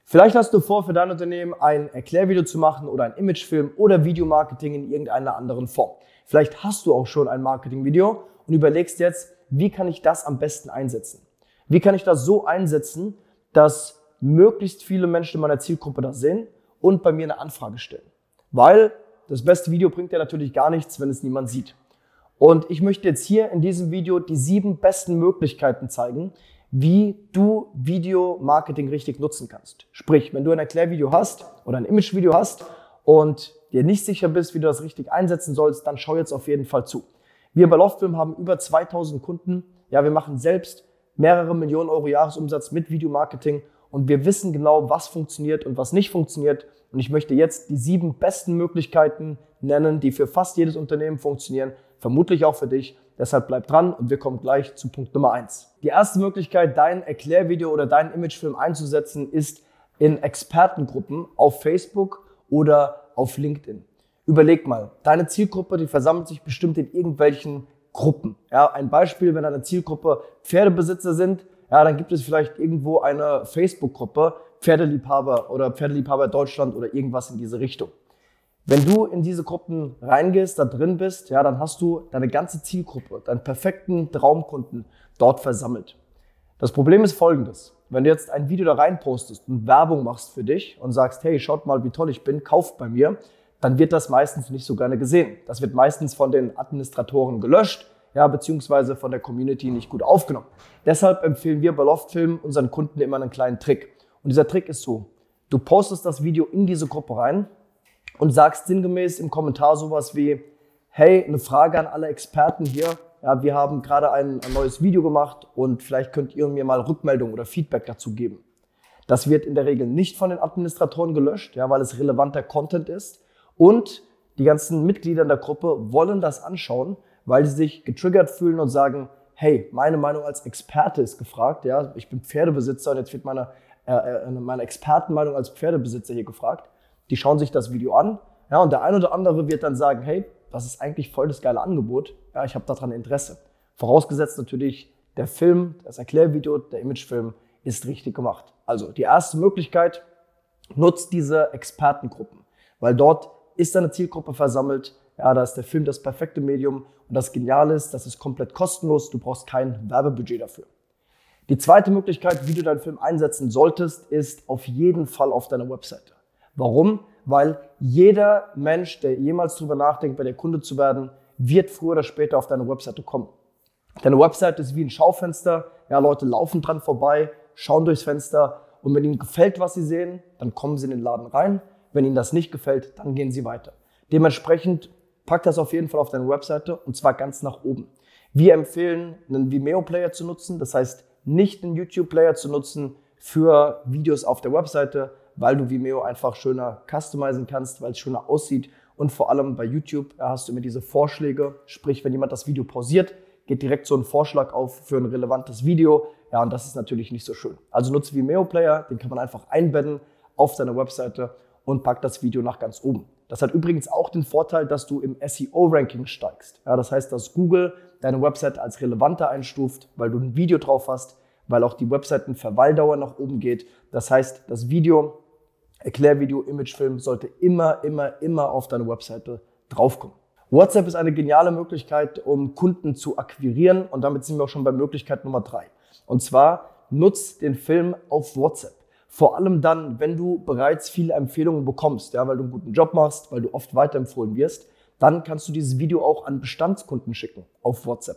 Vielleicht hast du vor, für dein Unternehmen ein Erklärvideo zu machen oder ein Imagefilm oder Videomarketing in irgendeiner anderen Form. Vielleicht hast du auch schon ein Marketingvideo und überlegst jetzt, wie kann ich das am besten einsetzen? Wie kann ich das so einsetzen, dass möglichst viele Menschen in meiner Zielgruppe das sehen und bei mir eine Anfrage stellen? Weil das beste Video bringt ja natürlich gar nichts, wenn es niemand sieht. Und ich möchte jetzt hier in diesem Video die 7 besten Möglichkeiten zeigen, wie du Videomarketing richtig nutzen kannst. Sprich, wenn du ein Erklärvideo hast oder ein Imagevideo hast und dir nicht sicher bist, wie du das richtig einsetzen sollst, dann schau jetzt auf jeden Fall zu. Wir bei Loftfilm haben über 2000 Kunden. Ja, wir machen selbst mehrere Millionen Euro Jahresumsatz mit Videomarketing und wir wissen genau, was funktioniert und was nicht funktioniert. Und ich möchte jetzt die 7 besten Möglichkeiten nennen, die für fast jedes Unternehmen funktionieren, vermutlich auch für dich. Deshalb bleib dran und wir kommen gleich zu Punkt Nummer 1. Die erste Möglichkeit, dein Erklärvideo oder deinen Imagefilm einzusetzen, ist in Expertengruppen auf Facebook oder auf LinkedIn. Überleg mal, deine Zielgruppe, die versammelt sich bestimmt in irgendwelchen Gruppen. Ja, ein Beispiel, wenn deine Zielgruppe Pferdebesitzer sind, ja, dann gibt es vielleicht irgendwo eine Facebook-Gruppe, Pferdeliebhaber oder Pferdeliebhaber Deutschland oder irgendwas in diese Richtung. Wenn du in diese Gruppen reingehst, da drin bist, ja, dann hast du deine ganze Zielgruppe, deinen perfekten Traumkunden dort versammelt. Das Problem ist folgendes: Wenn du jetzt ein Video da rein postest und Werbung machst für dich und sagst, hey, schaut mal, wie toll ich bin, kauft bei mir, dann wird das meistens nicht so gerne gesehen. Das wird meistens von den Administratoren gelöscht, ja, beziehungsweise von der Community nicht gut aufgenommen. Deshalb empfehlen wir bei Loftfilm unseren Kunden immer einen kleinen Trick. Und dieser Trick ist so: Du postest das Video in diese Gruppe rein und sagst sinngemäß im Kommentar sowas wie, hey, eine Frage an alle Experten hier. Ja, wir haben gerade ein neues Video gemacht und vielleicht könnt ihr mir mal Rückmeldung oder Feedback dazu geben. Das wird in der Regel nicht von den Administratoren gelöscht, ja, weil es relevanter Content ist. Und die ganzen Mitglieder in der Gruppe wollen das anschauen, weil sie sich getriggert fühlen und sagen, hey, meine Meinung als Experte ist gefragt. Ja, ich bin Pferdebesitzer und jetzt wird meine Expertenmeinung als Pferdebesitzer hier gefragt. Die schauen sich das Video an, ja, und der ein oder andere wird dann sagen, hey, das ist eigentlich voll das geile Angebot, ja, ich habe daran Interesse. Vorausgesetzt natürlich, der Film, das Erklärvideo, der Imagefilm ist richtig gemacht. Also die erste Möglichkeit, nutzt diese Expertengruppen, weil dort ist deine Zielgruppe versammelt, ja, da ist der Film das perfekte Medium und das Geniale ist, das ist komplett kostenlos, du brauchst kein Werbebudget dafür. Die zweite Möglichkeit, wie du deinen Film einsetzen solltest, ist auf jeden Fall auf deiner Webseite. Warum? Weil jeder Mensch, der jemals drüber nachdenkt, bei dir Kunde zu werden, wird früher oder später auf deine Webseite kommen. Deine Webseite ist wie ein Schaufenster. Ja, Leute laufen dran vorbei, schauen durchs Fenster und wenn ihnen gefällt, was sie sehen, dann kommen sie in den Laden rein. Wenn ihnen das nicht gefällt, dann gehen sie weiter. Dementsprechend pack das auf jeden Fall auf deine Webseite und zwar ganz nach oben. Wir empfehlen, einen Vimeo-Player zu nutzen, das heißt nicht einen YouTube-Player zu nutzen für Videos auf der Webseite, weil du Vimeo einfach schöner customizen kannst, weil es schöner aussieht. Und vor allem bei YouTube hast du immer diese Vorschläge. Sprich, wenn jemand das Video pausiert, geht direkt so ein Vorschlag auf für ein relevantes Video. Ja, und das ist natürlich nicht so schön. Also nutze Vimeo Player, den kann man einfach einbetten auf deine Webseite und pack das Video nach ganz oben. Das hat übrigens auch den Vorteil, dass du im SEO-Ranking steigst. Ja, das heißt, dass Google deine Webseite als relevanter einstuft, weil du ein Video drauf hast, weil auch die Webseitenverweildauer nach oben geht. Das heißt, das Video, Erklärvideo, Imagefilm sollte immer auf deine Webseite draufkommen. WhatsApp ist eine geniale Möglichkeit, um Kunden zu akquirieren und damit sind wir auch schon bei Möglichkeit Nummer 3. Und zwar nutz den Film auf WhatsApp. Vor allem dann, wenn du bereits viele Empfehlungen bekommst, ja, weil du einen guten Job machst, weil du oft weiterempfohlen wirst, dann kannst du dieses Video auch an Bestandskunden schicken auf WhatsApp.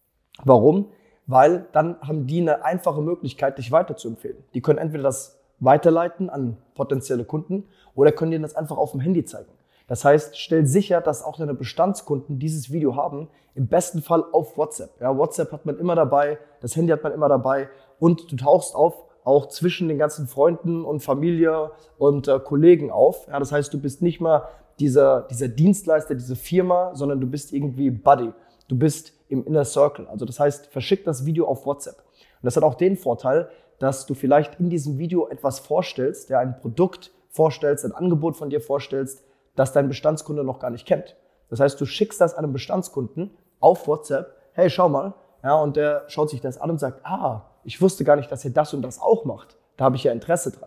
Warum? Weil dann haben die eine einfache Möglichkeit, dich weiterzuempfehlen. Die können entweder das weiterleiten an potenzielle Kunden oder können dir das einfach auf dem Handy zeigen. Das heißt, stell sicher, dass auch deine Bestandskunden dieses Video haben, im besten Fall auf WhatsApp. Ja, WhatsApp hat man immer dabei, das Handy hat man immer dabei und du tauchst auf, auch zwischen den ganzen Freunden und Familie und Kollegen auf. Ja, das heißt, du bist nicht mal dieser Dienstleister, diese Firma, sondern du bist irgendwie Buddy. Du bist im Inner Circle. Also das heißt, verschick das Video auf WhatsApp. Und das hat auch den Vorteil, dass du vielleicht in diesem Video etwas vorstellst, ja, ein Produkt vorstellst, ein Angebot von dir vorstellst, das dein Bestandskunde noch gar nicht kennt. Das heißt, du schickst das einem Bestandskunden auf WhatsApp, hey, schau mal, ja, und der schaut sich das an und sagt, ich wusste gar nicht, dass ihr das und das auch macht. Da habe ich ja Interesse dran.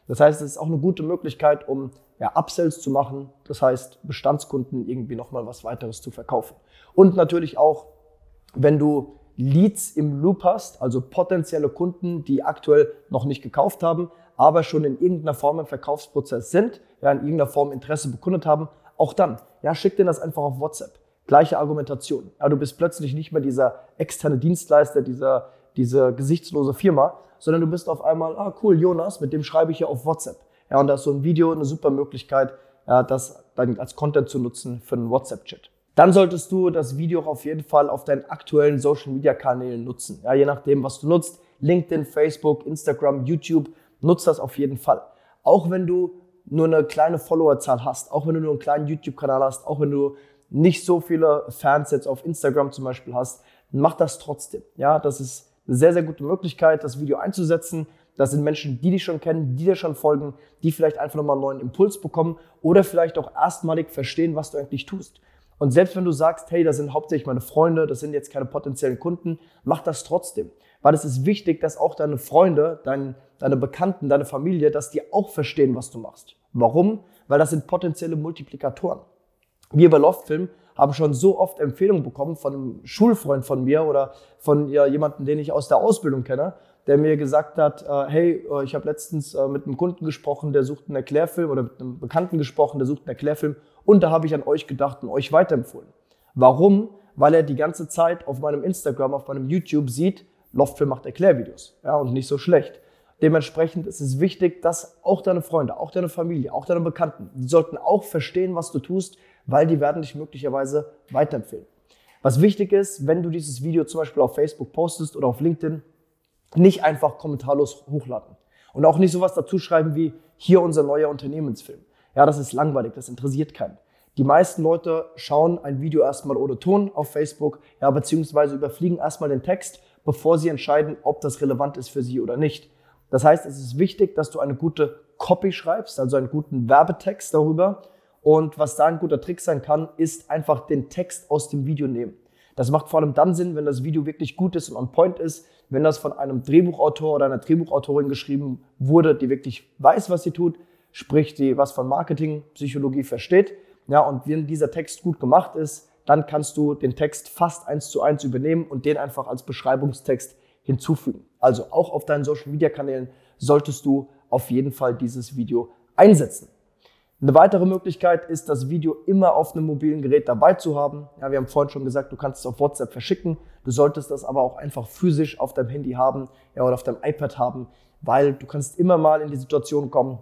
Das heißt, es ist auch eine gute Möglichkeit, um Upsells zu machen. Das heißt, Bestandskunden irgendwie nochmal was weiteres zu verkaufen. Und natürlich auch, wenn du Leads im Loop hast, also potenzielle Kunden, die aktuell noch nicht gekauft haben, aber schon in irgendeiner Form im Verkaufsprozess sind, in irgendeiner Form Interesse bekundet haben, auch dann, schick denen das einfach auf WhatsApp. Gleiche Argumentation. Du bist plötzlich nicht mehr dieser externe Dienstleister, diese gesichtslose Firma, sondern du bist auf einmal, cool, Jonas, mit dem schreibe ich ja auf WhatsApp. Und da ist so ein Video eine super Möglichkeit, das dann als Content zu nutzen für einen WhatsApp-Chat. Dann solltest du das Video auch auf jeden Fall auf deinen aktuellen Social-Media-Kanälen nutzen. Je nachdem, was du nutzt, LinkedIn, Facebook, Instagram, YouTube, nutzt das auf jeden Fall. Auch wenn du nur eine kleine Followerzahl hast, auch wenn du nur einen kleinen YouTube-Kanal hast, auch wenn du nicht so viele Fans jetzt auf Instagram zum Beispiel hast, mach das trotzdem. Das ist eine sehr, sehr gute Möglichkeit, das Video einzusetzen. Das sind Menschen, die dich schon kennen, die dir schon folgen, die vielleicht einfach nochmal einen neuen Impuls bekommen oder vielleicht auch erstmalig verstehen, was du eigentlich tust. Und selbst wenn du sagst, hey, das sind hauptsächlich meine Freunde, das sind jetzt keine potenziellen Kunden, mach das trotzdem. Weil es ist wichtig, dass auch deine Freunde, deine Bekannten, deine Familie, dass die auch verstehen, was du machst. Warum? Weil das sind potenzielle Multiplikatoren. Wir bei Loftfilm haben schon so oft Empfehlungen bekommen von einem Schulfreund von mir oder von jemandem, den ich aus der Ausbildung kenne, der mir gesagt hat, hey, ich habe letztens mit einem Kunden gesprochen, der sucht einen Erklärfilm oder mit einem Bekannten gesprochen, der sucht einen Erklärfilm und da habe ich an euch gedacht und euch weiterempfohlen. Warum? Weil er die ganze Zeit auf meinem Instagram, auf meinem YouTube sieht, Loftfilm macht Erklärvideos und nicht so schlecht. Dementsprechend ist es wichtig, dass auch deine Freunde, auch deine Familie, auch deine Bekannten, die sollten auch verstehen, was du tust, weil die werden dich möglicherweise weiterempfehlen. Was wichtig ist, wenn du dieses Video zum Beispiel auf Facebook postest oder auf LinkedIn, nicht einfach kommentarlos hochladen. Und auch nicht sowas dazu schreiben wie, hier unser neuer Unternehmensfilm. Das ist langweilig, das interessiert keinen. Die meisten Leute schauen ein Video erstmal ohne Ton auf Facebook, beziehungsweise überfliegen erstmal den Text, bevor sie entscheiden, ob das relevant ist für sie oder nicht. Das heißt, es ist wichtig, dass du eine gute Copy schreibst, also einen guten Werbetext darüber. Und was da ein guter Trick sein kann, ist einfach den Text aus dem Video nehmen. Das macht vor allem dann Sinn, wenn das Video wirklich gut ist und on point ist, wenn das von einem Drehbuchautor oder einer Drehbuchautorin geschrieben wurde, die wirklich weiß, was sie tut, sprich, die was von Marketing, Psychologie versteht. Und wenn dieser Text gut gemacht ist, dann kannst du den Text fast 1:1 übernehmen und den einfach als Beschreibungstext hinzufügen. Also auch auf deinen Social-Media-Kanälen solltest du auf jeden Fall dieses Video einsetzen. Eine weitere Möglichkeit ist, das Video immer auf einem mobilen Gerät dabei zu haben. Wir haben vorhin schon gesagt, du kannst es auf WhatsApp verschicken. Du solltest das aber auch einfach physisch auf deinem Handy haben oder auf deinem iPad haben, weil du kannst immer mal in die Situation kommen,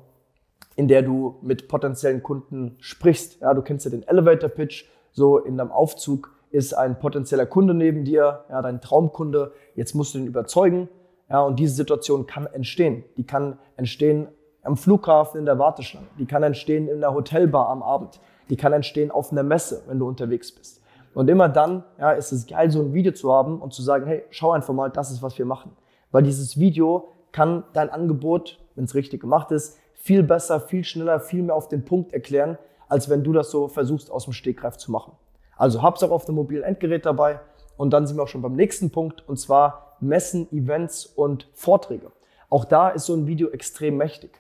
in der du mit potenziellen Kunden sprichst. Du kennst ja den Elevator Pitch, so in deinem Aufzug ist ein potenzieller Kunde neben dir, dein Traumkunde, jetzt musst du den überzeugen. Und diese Situation kann entstehen. Die kann entstehen am Flughafen in der Warteschlange. Die kann entstehen in der Hotelbar am Abend. Die kann entstehen auf einer Messe, wenn du unterwegs bist. Und immer dann ist es geil, so ein Video zu haben und zu sagen, hey, schau einfach mal, das ist, was wir machen. Weil dieses Video kann dein Angebot, wenn es richtig gemacht ist, viel besser, viel schneller, viel mehr auf den Punkt erklären, als wenn du das so versuchst, aus dem Stegreif zu machen. Also hab's auch auf dem mobilen Endgerät dabei. Und dann sind wir auch schon beim nächsten Punkt, und zwar Messen, Events und Vorträge. Auch da ist so ein Video extrem mächtig.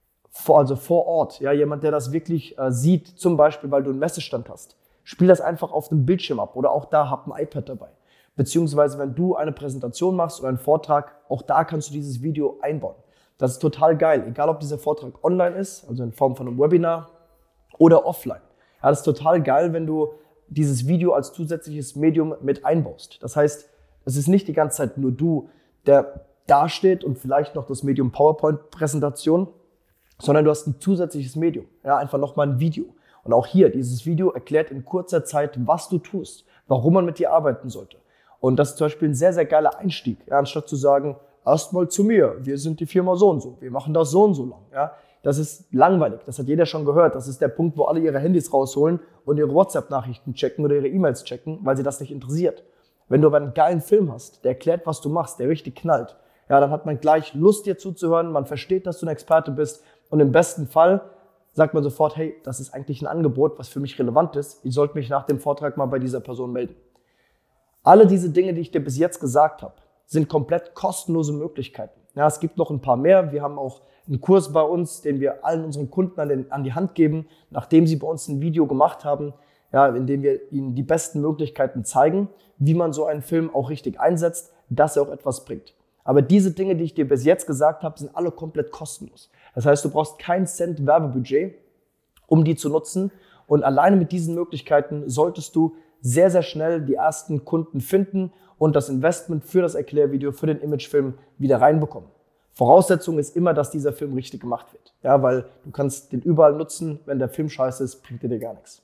Also vor Ort, jemand, der das wirklich sieht, zum Beispiel, weil du einen Messestand hast. Spiel das einfach auf dem Bildschirm ab oder auch da hab ein iPad dabei. Beziehungsweise wenn du eine Präsentation machst oder einen Vortrag, auch da kannst du dieses Video einbauen. Das ist total geil, egal ob dieser Vortrag online ist, also in Form von einem Webinar oder offline. Das ist total geil, wenn du dieses Video als zusätzliches Medium mit einbaust. Das heißt, es ist nicht die ganze Zeit nur du, der dasteht und vielleicht noch das Medium PowerPoint-Präsentation, sondern du hast ein zusätzliches Medium, einfach nochmal ein Video. Und auch hier, dieses Video erklärt in kurzer Zeit, was du tust, warum man mit dir arbeiten sollte. Und das ist zum Beispiel ein sehr, sehr geiler Einstieg, anstatt zu sagen, erstmal zu mir, wir sind die Firma so und so, wir machen das so und so lang. Das ist langweilig, das hat jeder schon gehört. Das ist der Punkt, wo alle ihre Handys rausholen und ihre WhatsApp-Nachrichten checken oder ihre E-Mails checken, weil sie das nicht interessiert. Wenn du aber einen geilen Film hast, der erklärt, was du machst, der richtig knallt, dann hat man gleich Lust, dir zuzuhören, man versteht, dass du ein Experte bist und im besten Fall sagt man sofort, hey, das ist eigentlich ein Angebot, was für mich relevant ist, ich sollte mich nach dem Vortrag mal bei dieser Person melden. Alle diese Dinge, die ich dir bis jetzt gesagt habe, sind komplett kostenlose Möglichkeiten. Ja, es gibt noch ein paar mehr. Wir haben auch einen Kurs bei uns, den wir allen unseren Kunden an die Hand geben, nachdem sie bei uns ein Video gemacht haben, ja, in dem wir ihnen die besten Möglichkeiten zeigen, wie man so einen Film auch richtig einsetzt, dass er auch etwas bringt. Aber diese Dinge, die ich dir bis jetzt gesagt habe, sind alle komplett kostenlos. Das heißt, du brauchst keinen Cent Werbebudget, um die zu nutzen. Und alleine mit diesen Möglichkeiten solltest du sehr, sehr schnell die ersten Kunden finden und das Investment für das Erklärvideo, für den Imagefilm wieder reinbekommen. Voraussetzung ist immer, dass dieser Film richtig gemacht wird. Ja, weil du kannst den überall nutzen, wenn der Film scheiße ist, bringt dir gar nichts.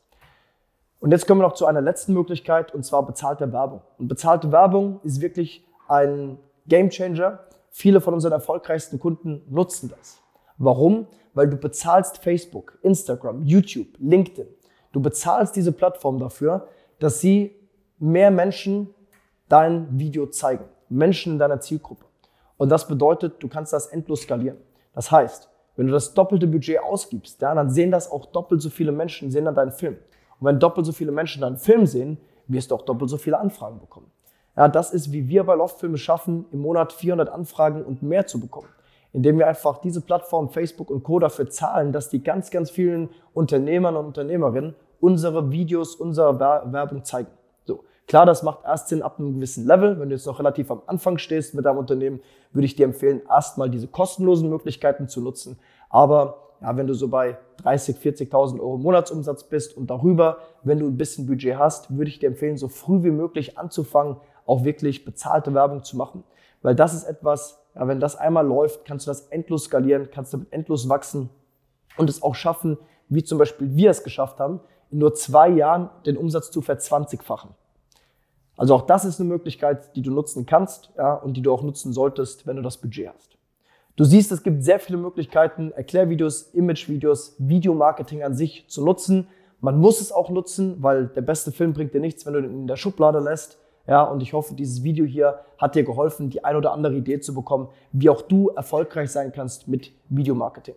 Und jetzt kommen wir noch zu einer letzten Möglichkeit, und zwar bezahlte Werbung. Und bezahlte Werbung ist wirklich ein Gamechanger. Viele von unseren erfolgreichsten Kunden nutzen das. Warum? Weil du bezahlst Facebook, Instagram, YouTube, LinkedIn. Du bezahlst diese Plattform dafür, dass sie mehr Menschen dein Video zeigen. Menschen in deiner Zielgruppe. Und das bedeutet, du kannst das endlos skalieren. Das heißt, wenn du das doppelte Budget ausgibst, ja, dann sehen das auch doppelt so viele Menschen, sehen dann deinen Film. Und wenn doppelt so viele Menschen deinen Film sehen, wirst du auch doppelt so viele Anfragen bekommen. Ja, das ist, wie wir bei Loftfilme schaffen, im Monat 400 Anfragen und mehr zu bekommen. Indem wir einfach diese Plattform Facebook und Co. dafür zahlen, dass die ganz, ganz vielen Unternehmern und Unternehmerinnen unsere Videos, unsere Werbung zeigen. So. Klar, das macht erst Sinn ab einem gewissen Level. Wenn du jetzt noch relativ am Anfang stehst mit deinem Unternehmen, würde ich dir empfehlen, erstmal diese kostenlosen Möglichkeiten zu nutzen. Aber ja, wenn du so bei 30.000, 40.000 Euro Monatsumsatz bist und darüber, wenn du ein bisschen Budget hast, würde ich dir empfehlen, so früh wie möglich anzufangen, auch wirklich bezahlte Werbung zu machen. Weil das ist etwas, ja, wenn das einmal läuft, kannst du das endlos skalieren, kannst damit endlos wachsen und es auch schaffen, wie zum Beispiel wir es geschafft haben, in nur 2 Jahren den Umsatz zu verzwanzigfachen. Also auch das ist eine Möglichkeit, die du nutzen kannst, ja, und die du auch nutzen solltest, wenn du das Budget hast. Du siehst, es gibt sehr viele Möglichkeiten, Erklärvideos, Imagevideos, Videomarketing an sich zu nutzen. Man muss es auch nutzen, weil der beste Film bringt dir nichts, wenn du ihn in der Schublade lässt. Ja, und ich hoffe, dieses Video hier hat dir geholfen, die ein oder andere Idee zu bekommen, wie auch du erfolgreich sein kannst mit Videomarketing.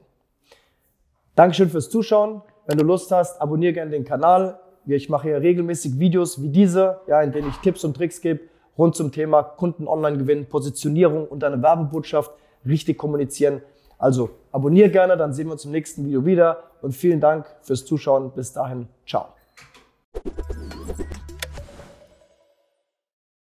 Dankeschön fürs Zuschauen. Wenn du Lust hast, abonniere gerne den Kanal. Ich mache hier regelmäßig Videos wie diese, ja, in denen ich Tipps und Tricks gebe rund zum Thema Kunden online gewinnen, Positionierung und deine Werbebotschaft richtig kommunizieren. Also abonniere gerne, dann sehen wir uns im nächsten Video wieder und vielen Dank fürs Zuschauen. Bis dahin, ciao.